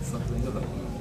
座って大丈夫だろうな。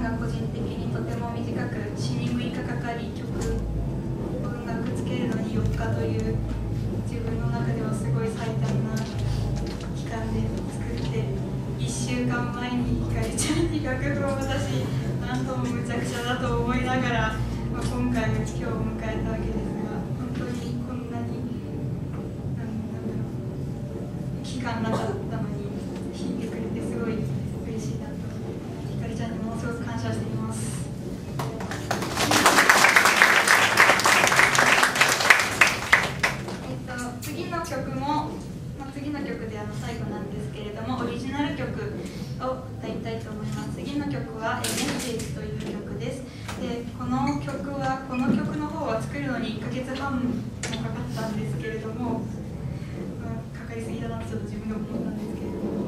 が個人的にとても短く、詩に6日かかり、音楽つけるのに4日という自分の中ではすごい最短な期間で作って、1週間前にひかりちゃんに楽譜を渡し、なんともむちゃくちゃだと思いながら、今回今日を迎えたわけですが、本当にこんなに期間なかったのに弾いてくれてすごい嬉しいなと、ひかりちゃんにものすごく感謝しています。次の曲で最後なんですけれども、オリジナル曲を歌いたいと思います。次の曲は「メッセージ」という曲です。で、この曲の方は作るのに1ヶ月半もかかったんですけれども、かかりすぎだなとちょっと自分で思ったんですけれども、